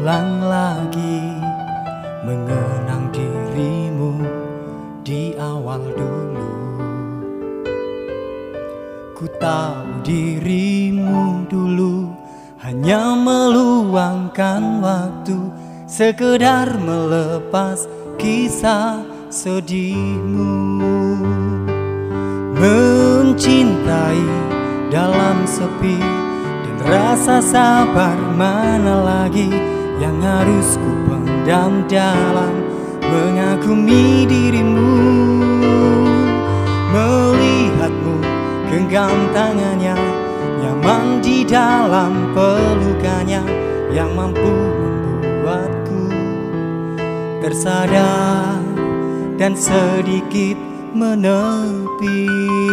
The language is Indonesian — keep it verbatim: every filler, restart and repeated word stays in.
ulang lagi mengenang dirimu di awal dulu. Ku tahu dirimu dulu hanya meluangkan waktu, sekedar melepas kisah sedihmu. Mencintai dalam sepi dan rasa sabar mana lagi yang harus ku pendam dalam mengagumi dirimu. Melihatmu genggam tangannya, nyaman di dalam pelukannya, yang mampu membuatku tersadar dan sedikit menepi.